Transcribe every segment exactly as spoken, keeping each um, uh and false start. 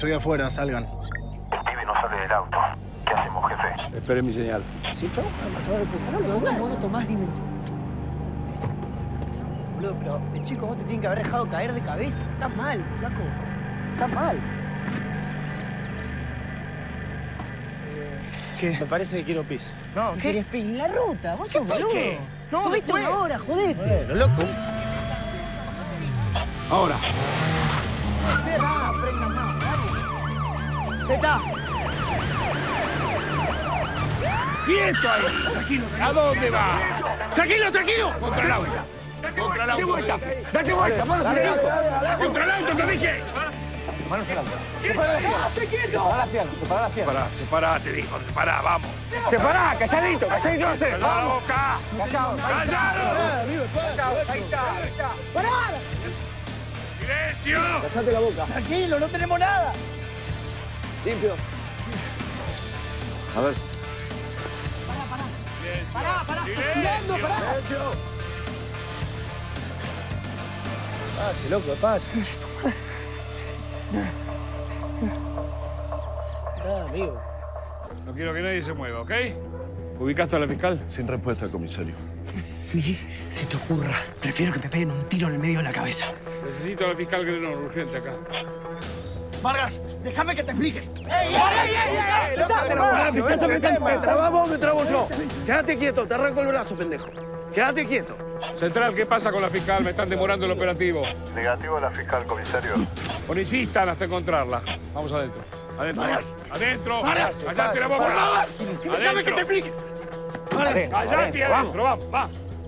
Estoy afuera, salgan. El pibe no sale del auto. ¿Qué hacemos, jefe? Esperen mi señal. Sí, chavo, me acabo de preparar. No, no, no, no tomás dimensión. Boludo, pero el chico vos te tienen que haber dejado caer de cabeza. Estás mal, flaco. Estás mal. ¿Qué? Me parece que quiero pis. No, ¿Qué ¿qué? querés pedir? La ruta, vos sos boludo. ¿Qué? No, Tuviste después. una hora, jodete. Bueno, loco. Ahora. Espera, prenda más, dale. Teta. ¡Quieto ahí! Tranquilo, ¿a dónde va? ¡Tranquilo, tranquilo! Contra el auto. Contra el auto. ¡Date vuelta! ¡Date vuelta! ¡Manos al auto! ¡Contra el auto, te dije! Manos al auto. ¡Separa las piernas! Separa las piernas, separa las piernas. Separá, separá, te dijo, separá, vamos. Separá, calladito, calladito no sé. ¡Callá la boca! Callado. ¡Callado! Ahí está, ahí está. ¡Silencio! Callate la boca. Tranquilo, no tenemos nada. Limpio. A ver. Pará, pará. ¡Silencio! Mirando, pará. Pase, loco, pase. Nada, amigo. No quiero que nadie se mueva, ¿ok? ¿Ubicaste a la fiscal? Sin respuesta, comisario. Ni se te ocurra. Prefiero que me peguen un tiro en el medio de la cabeza. Necesito a la fiscal Grenón, urgente acá. Vargas, déjame que te explique. ¡Ey, ey, ey, ey! ey! Si estás apretando, me trabas vos, me trabo yo. Quédate quieto, te arranco el brazo, pendejo. Quédate quieto. Central, ¿qué pasa con la fiscal? Me están demorando el operativo. Negativo a la fiscal, comisario. Bueno, insistan hasta encontrarla. Vamos adentro. Adentro. Vargas. Adentro. Vargas. Callate la boca. Déjame que te explique. Callate adentro. Vamos, va.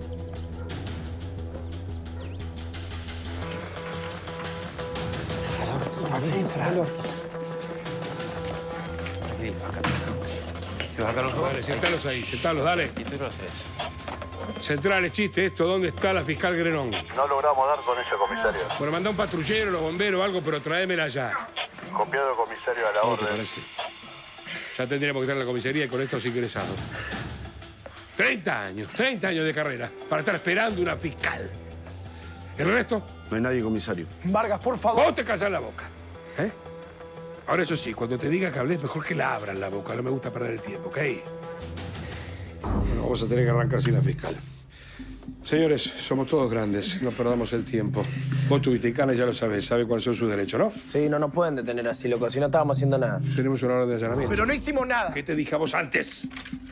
Dale, sentalos ahí, sentalos, dale. Central, es chiste esto. ¿Dónde está la fiscal Grenón? No logramos dar con ella, comisario. Bueno, mandá un patrullero, los bomberos o algo, pero tráemela ya. Copiado, comisario, a la ¿Cómo te orden. parece? Ya tendríamos que estar en la comisaría y con estos ingresados. treinta años, treinta años de carrera para estar esperando una fiscal. ¿El resto? No hay nadie, comisario. Vargas, por favor. Vos te callás la boca. ¿Eh? Ahora, eso sí, cuando te diga que hables, mejor que la abran la boca. No me gusta perder el tiempo, ¿ok? Bueno, vamos a tener que arrancar sin la fiscal. Señores, somos todos grandes. No perdamos el tiempo. Vos tuviste cana y ya lo sabés. Sabe cuáles son sus derechos, ¿no? Sí, no nos pueden detener así, loco. Si no estábamos haciendo nada. Tenemos una orden de allanamiento. Pero no hicimos nada. ¿Qué te dije a vos antes?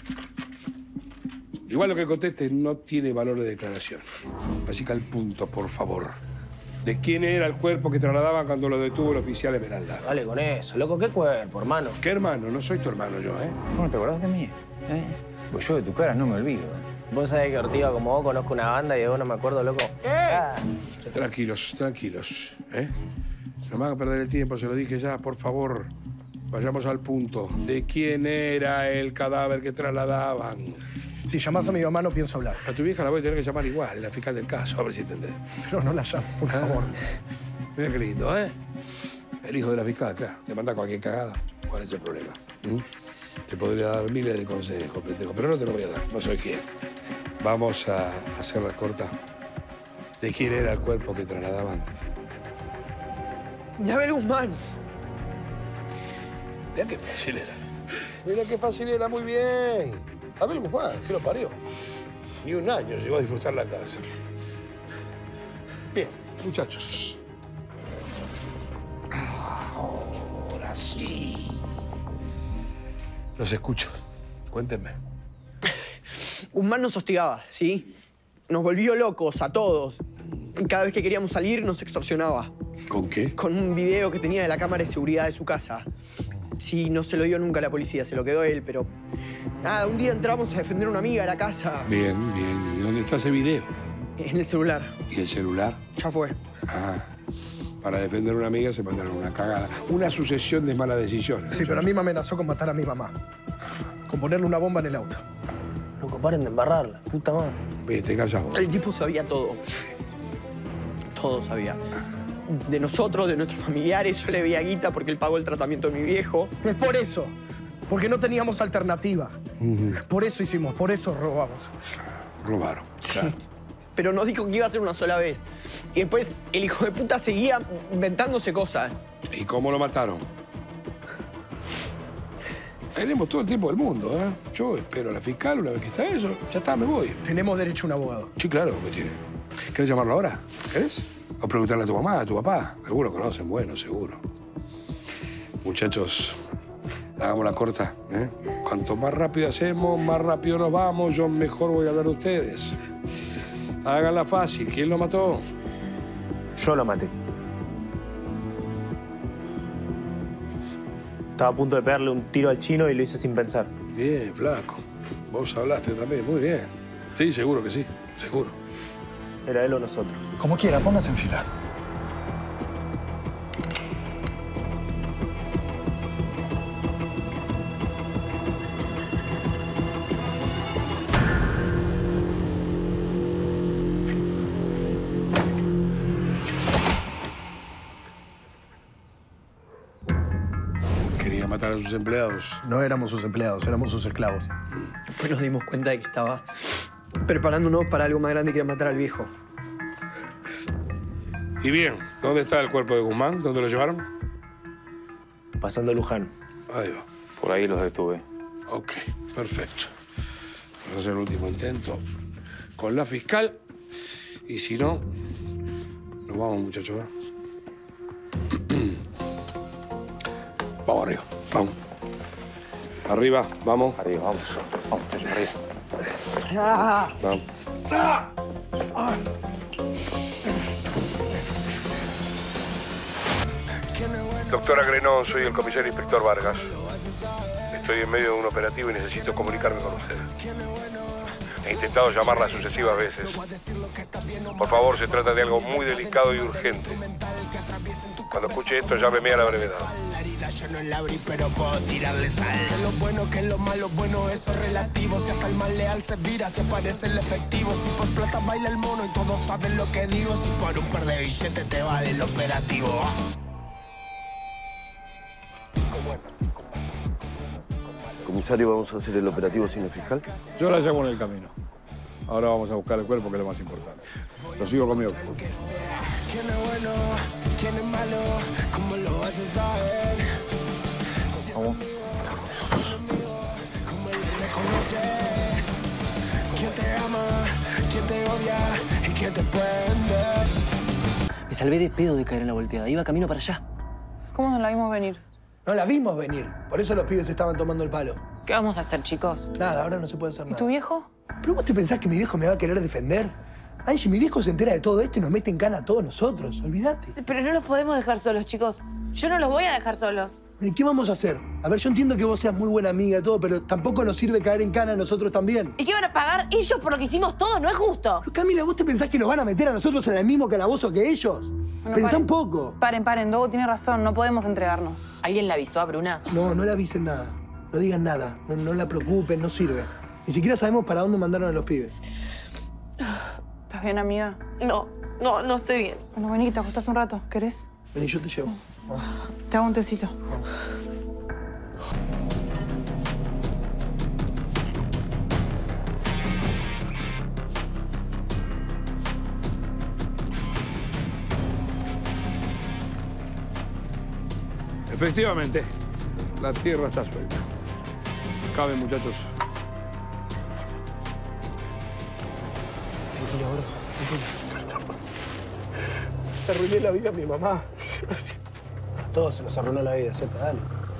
Igual lo que conteste no tiene valor de declaración. Así que al punto, por favor. ¿De quién era el cuerpo que trasladaban cuando lo detuvo el oficial Esmeralda? Dale con eso, loco. ¿Qué cuerpo, hermano? ¿Qué hermano? No soy tu hermano yo, ¿eh? ¿Cómo te acordás de mí? ¿Eh? Pues yo de tu cara no me olvido. ¿eh? Vos sabés que Ortiga, como vos, conozco una banda y de vos no me acuerdo, loco. Ah. Tranquilos, tranquilos, ¿eh? No me hagan perder el tiempo, se lo dije ya, por favor. Vayamos al punto. ¿De quién era el cadáver que trasladaban? Si llamás a mi mamá, no pienso hablar. A tu vieja la voy a tener que llamar igual, la fiscal del caso, a ver si entendés. Pero no la llamo, por favor. Mira qué lindo, ¿eh? El hijo de la fiscal, claro. Te manda cualquier cagada. ¿Cuál es el problema? ¿Mm? Te podría dar miles de consejos, pendejo, pero no te lo voy a dar. No soy quién. Vamos a hacerla corta. ¿De quién era el cuerpo que trasladaban? De Abel Guzmán. Mira qué fácil era. Mira qué fácil era, muy bien. Abel Guzmán, que lo parió. Ni un año llegó a disfrutar la casa. Bien, muchachos. Ahora sí. Los escucho. Cuéntenme. Guzmán nos hostigaba, ¿sí? Nos volvió locos a todos. Cada vez que queríamos salir, nos extorsionaba. ¿Con qué? Con un video que tenía de la cámara de seguridad de su casa. Sí, no se lo dio nunca a la policía, se lo quedó él, pero... Nada, un día entramos a defender a una amiga a la casa. Bien, bien. ¿Y dónde está ese video? En el celular. ¿Y el celular? Ya fue. Ah, para defender a una amiga se mandaron una cagada. Una sucesión de malas decisiones. Sí, pero a mí me amenazó con matar a mi mamá. Con ponerle una bomba en el auto. Loco, paren de embarrarla. Puta madre. Vete, calla vos. El tipo sabía todo. Todo sabía. De nosotros, de nuestros familiares. Yo le veía guita porque él pagó el tratamiento de mi viejo. Es por eso. Porque no teníamos alternativa. Uh-huh. Por eso hicimos, por eso robamos. Robaron. Claro. Sí. Pero nos dijo que iba a ser una sola vez. Y después el hijo de puta seguía inventándose cosas. ¿Y cómo lo mataron? Tenemos todo el tiempo del mundo, ¿eh? Yo espero a la fiscal, una vez que está eso, ya está, me voy. Tenemos derecho a un abogado. Sí, claro que tiene. ¿Querés llamarlo ahora? ¿Querés? O preguntarle a tu mamá, a tu papá. Algunos conocen, bueno, seguro. Muchachos, hagamos la corta, ¿eh? Cuanto más rápido hacemos, más rápido nos vamos, yo mejor voy a hablar de ustedes. Háganla fácil. ¿Quién lo mató? Yo lo maté. Estaba a punto de pegarle un tiro al chino y lo hice sin pensar. Bien, flaco. Vos hablaste también, muy bien. Sí, seguro que sí, seguro. Era él o nosotros. Como quiera, póngase en fila. Quería matar a sus empleados. No éramos sus empleados, éramos sus esclavos. Después nos dimos cuenta de que estaba preparándonos para algo más grande y quería matar al viejo. Y bien, ¿dónde está el cuerpo de Guzmán? ¿Dónde lo llevaron? Pasando a Luján. Ahí va. Por ahí los detuve. Ok, perfecto. Vamos a hacer el último intento con la fiscal. Y si no, nos vamos, muchachos, ¿eh? Vamos arriba, vamos. Arriba, vamos. Arriba, vamos. Vamos, muchachos, arriba. Vamos. Doctora Grenón, soy el comisario inspector Vargas. Estoy en medio de un operativo y necesito comunicarme con usted. He intentado llamarla sucesivas veces. Por favor, se trata de algo muy delicado y urgente. Cuando escuche esto, llámeme a la brevedad. Yo no la abrí, pero puedo tirarle sal. Que lo bueno, que lo malo, bueno, eso es relativo. Si hasta el mal leal se vira, se parece el efectivo. Si por plata baila el mono y todos saben lo que digo. Si por un par de billetes te va del operativo. Comisario, ¿vamos a hacer el operativo sin el fiscal? Yo la llamo en el camino. Ahora vamos a buscar el cuerpo, que es lo más importante. Lo sigo conmigo. ¿Quién es bueno? ¿Quién es malo? ¿Cómo lo vas a saber? Vamos. ¿Cómo lo reconoces? ¿Quién te ama? ¿Quién te odia? ¿Y quién te prende? Me salvé de pedo de caer en la volteada. Iba camino para allá. ¿Cómo no la vimos venir? No la vimos venir. Por eso los pibes estaban tomando el palo. ¿Qué vamos a hacer, chicos? Nada, ahora no se puede hacer nada. ¿Y tu viejo? ¿Pero vos te pensás que mi viejo me va a querer defender? Angie, mi viejo se entera de todo esto y nos mete en cana a todos nosotros. Olvídate. Pero no los podemos dejar solos, chicos. Yo no los voy a dejar solos. ¿Y qué vamos a hacer? A ver, yo entiendo que vos seas muy buena amiga y todo, pero tampoco nos sirve caer en cana a nosotros también. ¿Y qué van a pagar ellos por lo que hicimos todos? No es justo. Pero Camila, ¿vos te pensás que nos van a meter a nosotros en el mismo calabozo que ellos? Bueno, Pensá paren. un poco. Paren, paren. Dogo tiene razón. No podemos entregarnos. ¿Alguien la avisó a Bruna? No, no le avisen nada. No digan nada. No, no la preocupen, no sirve. Ni siquiera sabemos para dónde mandaron a los pibes. ¿Estás bien, amiga? No, no, no estoy bien. Bueno, vení, te acostás un rato. ¿Querés? Vení, yo te llevo. Vamos. Te hago un tecito. Vamos. Efectivamente, la tierra está suelta. Caben, muchachos. Tranquilo, bro. Te arruiné la vida a mi mamá. A todos se nos arruinó la vida, Zeta, dale.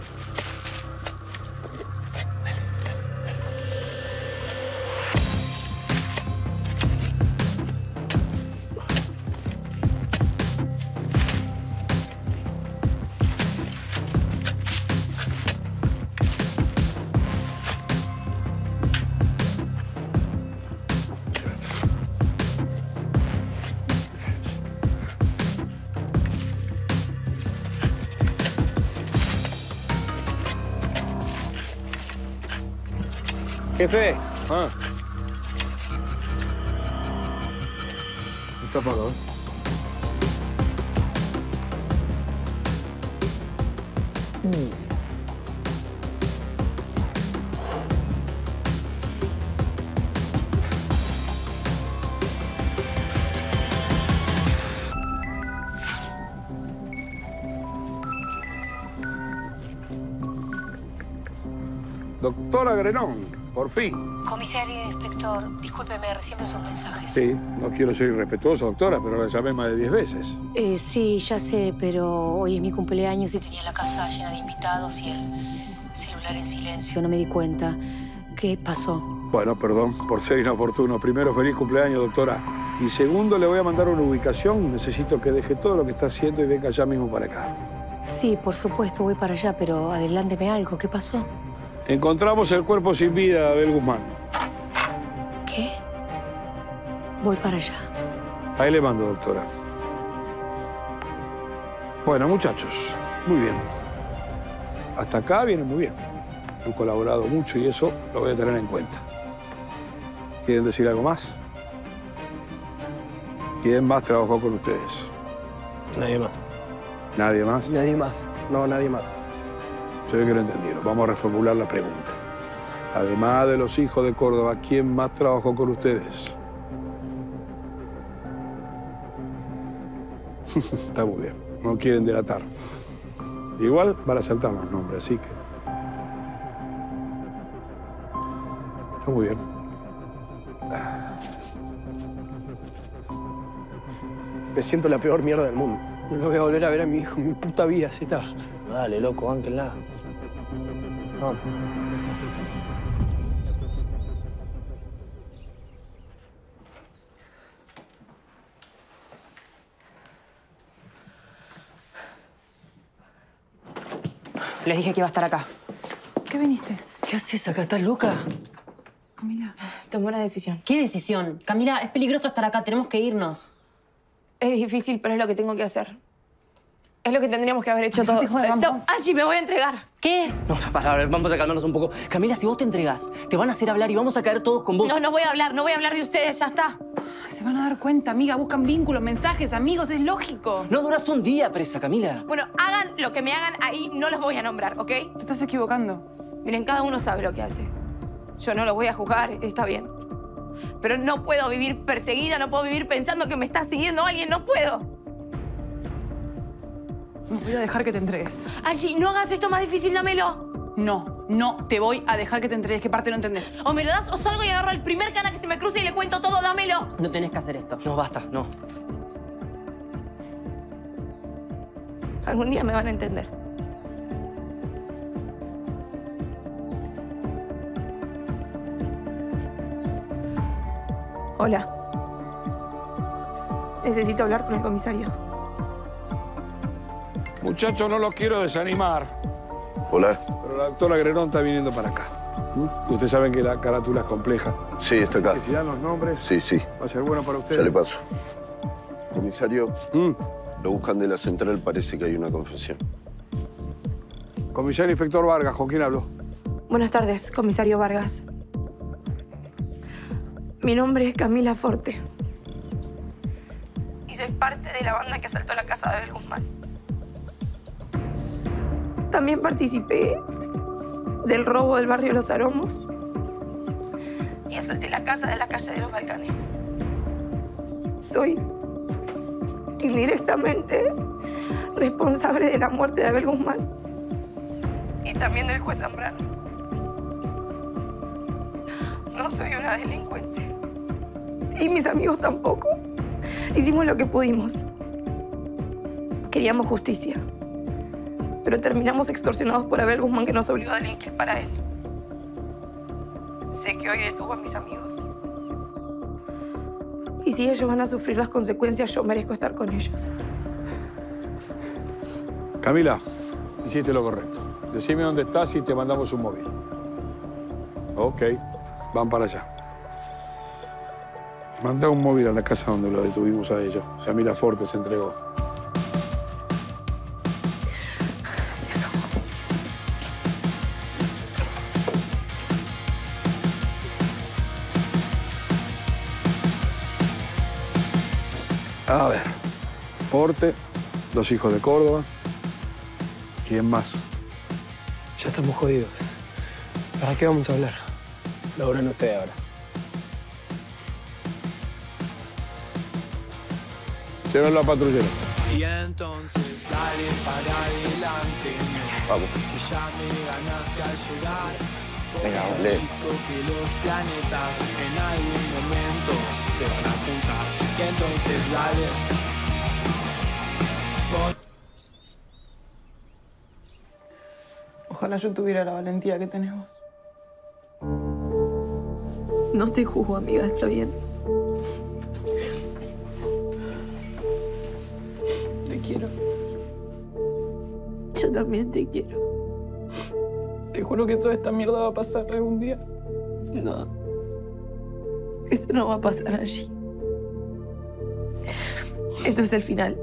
Jefe. Ah. Está apagado. Uh. Doctora Grenón, por fin. Comisario y inspector, discúlpeme, recién veo sus mensajes. Sí, no quiero ser irrespetuoso, doctora, pero la llamé más de diez veces. Eh, sí, ya sé, pero hoy es mi cumpleaños y tenía la casa llena de invitados y el celular en silencio. No me di cuenta. ¿Qué pasó? Bueno, perdón por ser inoportuno. Primero, feliz cumpleaños, doctora. Y segundo, le voy a mandar una ubicación. Necesito que deje todo lo que está haciendo y venga ya mismo para acá. Sí, por supuesto, voy para allá, pero adelánteme algo. ¿Qué pasó? Encontramos el cuerpo sin vida de Abel Guzmán. ¿Qué? Voy para allá. Ahí le mando, doctora. Bueno, muchachos, muy bien. Hasta acá viene muy bien. Han colaborado mucho y eso lo voy a tener en cuenta. ¿Quieren decir algo más? ¿Quién más trabajó con ustedes? Nadie más. ¿Nadie más? Nadie más. No, nadie más. Se ve que lo entendieron. Vamos a reformular la pregunta. Además de los hijos de Córdoba, ¿quién más trabajó con ustedes? Está muy bien. No quieren delatar. Igual van a saltar los nombres, así que... Está muy bien. Me siento la peor mierda del mundo. No lo voy a volver a ver a mi hijo en mi puta vida, Z. Dale, loco, bánquenla. Vamos. Les dije que iba a estar acá. ¿Qué viniste? ¿Qué haces acá? ¿Estás loca? Camila. Tomé una decisión. ¿Qué decisión? Camila, es peligroso estar acá. Tenemos que irnos. Es difícil, pero es lo que tengo que hacer. Es lo que tendríamos que haber hecho todos. No, Angie, me voy a entregar. ¿Qué? No, para, a ver, vamos a calmarnos un poco. Camila, si vos te entregas, te van a hacer hablar y vamos a caer todos con vos. No, no voy a hablar. No voy a hablar de ustedes. Ya está. Se van a dar cuenta, amiga. Buscan vínculos, mensajes, amigos. Es lógico. No duras un día presa, Camila. Bueno, hagan lo que me hagan ahí. No los voy a nombrar, ¿ok? Te estás equivocando. Miren, cada uno sabe lo que hace. Yo no lo voy a juzgar. Está bien. Pero no puedo vivir perseguida. No puedo vivir pensando que me está siguiendo alguien. No puedo. No voy a dejar que te entregues. Angie, no hagas esto más difícil, dámelo. No, no te voy a dejar que te entregues. ¿Qué parte no entendés? O me lo das o salgo y agarro al primer cana que se me cruce y le cuento todo, dámelo. No tenés que hacer esto. No, basta, no. Algún día me van a entender. Hola. Necesito hablar con el comisario. Muchachos, no los quiero desanimar. Hola. Pero la doctora Grenón está viniendo para acá. ¿Mm? Ustedes saben que la carátula es compleja. Sí, está acá. Si dan los nombres, Sí, sí. va a ser bueno para ustedes. Ya le paso. Comisario, ¿Mm? lo buscan de la central, parece que hay una confesión. Comisario Inspector Vargas, ¿con quién hablo? Buenas tardes, comisario Vargas. Mi nombre es Camila Forte. Y soy parte de la banda que asaltó la casa de Abel Guzmán. También participé del robo del barrio Los Aromos y asalté la casa de la calle de los Balcanes. Soy indirectamente responsable de la muerte de Abel Guzmán y también del juez Zambrano. No soy una delincuente. Y mis amigos tampoco. Hicimos lo que pudimos. Queríamos justicia. Pero terminamos extorsionados por Abel Guzmán, que nos obligó a delinquir para él. Sé que hoy detuvo a mis amigos. Y si ellos van a sufrir las consecuencias, yo merezco estar con ellos. Camila, hiciste lo correcto. Decime dónde estás y te mandamos un móvil. Ok, van para allá. Manda un móvil a la casa donde lo detuvimos a ellos. Camila Forte se entregó. Se acabó. A ver. Forte, dos hijos de Córdoba. ¿Quién más? Ya estamos jodidos. ¿Para qué vamos a hablar? Laura no esté ahora. Llévenlo a patrullero. Y entonces dale para adelante, no. Vamos. Que ya me ganaste al llegar. Venga, lee. Que los planetas en algún momento se van a juntar. Que entonces dale. Ojalá yo tuviera la valentía que tenés vos. No te juzgo, amiga, está bien. Te quiero. Yo también te quiero. Te juro que toda esta mierda va a pasar algún día. No. Esto no va a pasar allí. Esto es el final.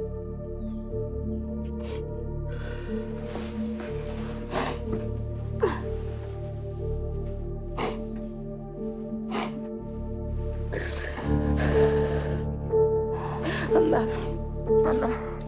Anda, anda.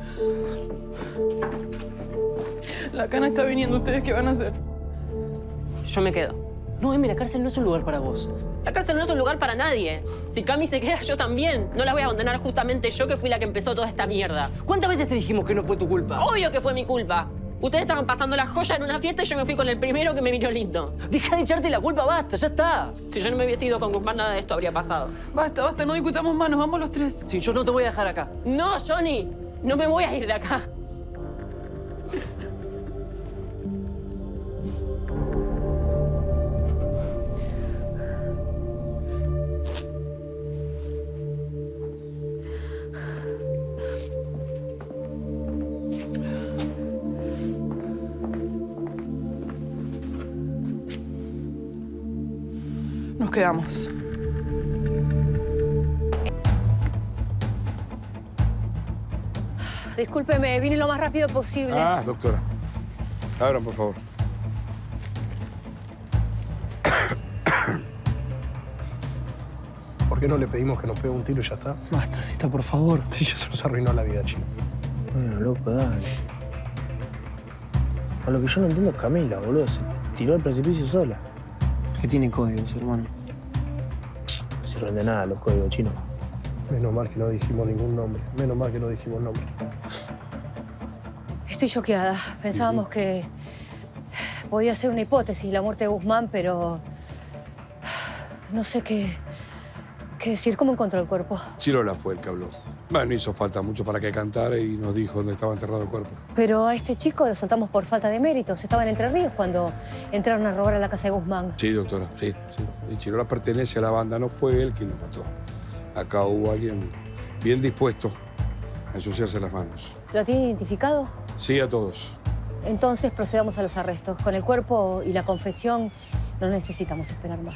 La cana está viniendo. ¿Ustedes qué van a hacer? Yo me quedo. No, Emi, la cárcel no es un lugar para vos. La cárcel no es un lugar para nadie. Si Cami se queda, yo también. No la voy a abandonar justamente yo, que fui la que empezó toda esta mierda. ¿Cuántas veces te dijimos que no fue tu culpa? Obvio que fue mi culpa. Ustedes estaban pasando la joya en una fiesta y yo me fui con el primero que me miró lindo. Deja de echarte la culpa, basta, ya está. Si yo no me hubiese ido con Guzmán, nada de esto habría pasado. Basta, basta, no discutamos más, nos vamos los tres. Sí, yo no te voy a dejar acá. No, Johnny, no me voy a ir de acá. Nos quedamos. Discúlpeme, vine lo más rápido posible. Ah, doctora. Abran, por favor. ¿Por qué no le pedimos que nos pegue un tiro y ya está? Basta, Zeta, por favor. Sí, ya se nos arruinó la vida, chino. Bueno, loco, dale. A lo que yo no entiendo es Camila, boludo. Se tiró al precipicio sola. Que tiene códigos, hermano. No sirven de nada los códigos chinos. Menos mal que no dijimos ningún nombre. Menos mal que no dijimos nombre. Estoy choqueada. Pensábamos que podía ser una hipótesis la muerte de Guzmán, pero no sé qué, qué decir. ¿Cómo encontró el cuerpo? Chirola fue el que habló. Bueno, hizo falta mucho para que cantara y nos dijo dónde estaba enterrado el cuerpo. Pero a este chico lo soltamos por falta de méritos. Estaba en Entre Ríos cuando entraron a robar a la casa de Guzmán. Sí, doctora, sí, sí. Y Chirola pertenece a la banda, no fue él quien lo mató. Acá hubo alguien bien dispuesto a ensuciarse las manos. ¿Lo tiene identificado? Sí, a todos. Entonces procedamos a los arrestos. Con el cuerpo y la confesión no necesitamos esperar más.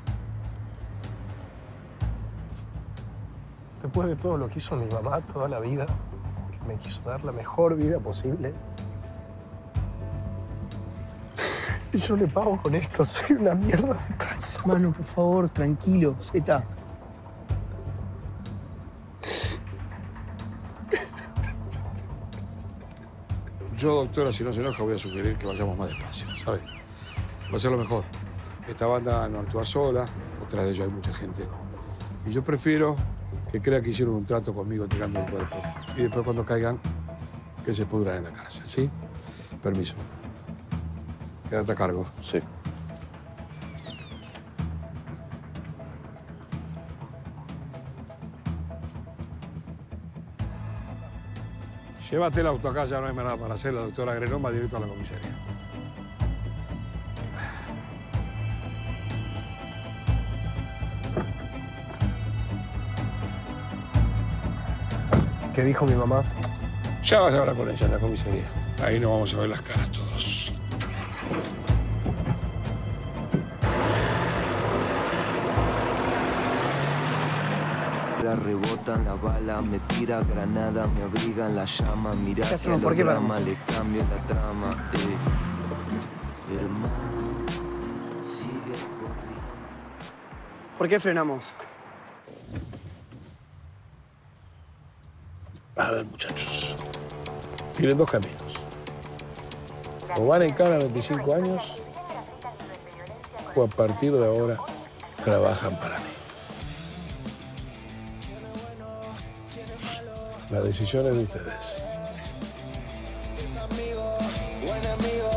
Después de todo lo que hizo mi mamá toda la vida, que me quiso dar la mejor vida posible, y yo le pago con esto. Soy una mierda de casa. Mano, por favor, tranquilo, Zeta. Yo, doctora, si no se enoja, voy a sugerir que vayamos más despacio, ¿sabes? Va a ser lo mejor. Esta banda no actúa sola, detrás de ellos hay mucha gente. Y yo prefiero que crea que hicieron un trato conmigo tirando el cuerpo. Y después, cuando caigan, que se pudran en la cárcel, ¿sí? Permiso. Quédate a cargo. Sí. Llévate el auto acá, ya no hay nada para hacer. La doctora Grenón va directo a la comisaría. ¿Qué dijo mi mamá? Ya vas a hablar con ella en la comisaría. Ahí nos vamos a ver las caras todos. Rebotan la bala, me tira granada, me abrigan la llama, mira que al drama le cambio la trama, eh. Hermano, sigue corriendo. ¿Por qué frenamos? A ver, muchachos. Tienen dos caminos. O van en cana a veinticinco años, o a partir de ahora trabajan para mí. La decisión es de ustedes. Buen amigo,